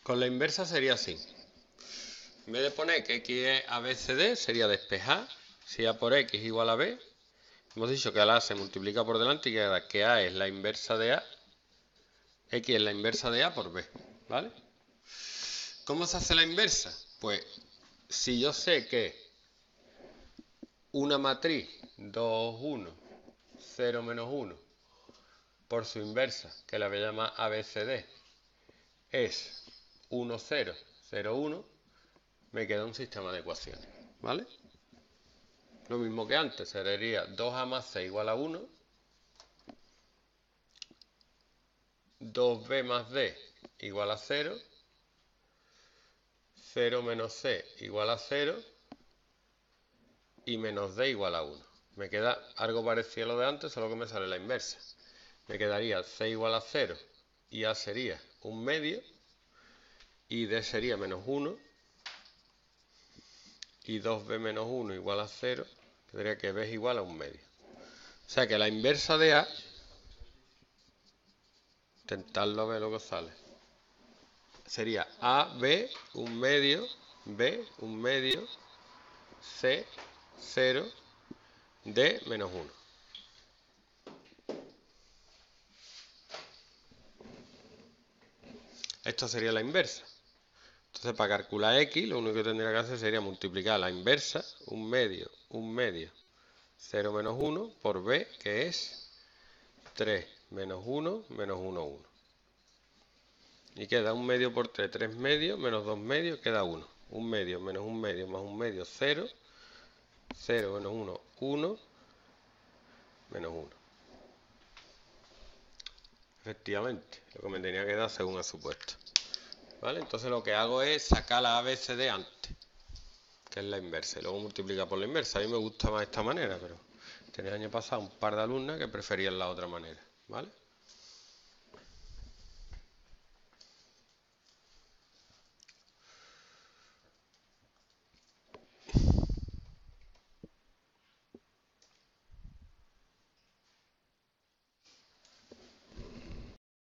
Con la inversa sería así. En vez de poner que x es ABCD, sería despejar. Si A por X igual a B, hemos dicho que a la A se multiplica por delante y queda que A es la inversa de A, X es la inversa de A por B, ¿vale? ¿Cómo se hace la inversa? Pues si yo sé que una matriz 2, 1, 0, menos 1 por su inversa, que la voy a llamar ABCD, es 1, 0, 0, 1, me queda un sistema de ecuaciones, ¿vale? Lo mismo que antes, sería 2A más C igual a 1, 2B más D igual a 0, 0 menos C igual a 0 y menos D igual a 1. Me queda algo parecido a lo de antes, solo que me sale la inversa. Me quedaría C igual a 0 y A sería un medio y D sería menos 1 y 2B menos 1 igual a 0, tendría que B es igual a un medio. O sea que la inversa de A, intentadlo ver lo que sale, sería AB un medio, B un medio, C 0, D menos 1. Esto sería la inversa. Entonces, para calcular X, lo único que tendría que hacer sería multiplicar la inversa, un medio, 0 menos 1, por B, que es 3 menos 1, menos 1, 1. Y queda un medio por 3, 3 medios, menos 2 medios, queda 1. Un medio menos un medio más un medio, 0. 0 menos 1, 1, menos 1. Efectivamente, lo que me tenía que dar según el supuesto. ¿Vale? Entonces lo que hago es sacar la ABCD antes, que es la inversa, y luego multiplicar por la inversa. A mí me gusta más esta manera, pero tenía el año pasado un par de alumnas que preferían la otra manera, ¿vale?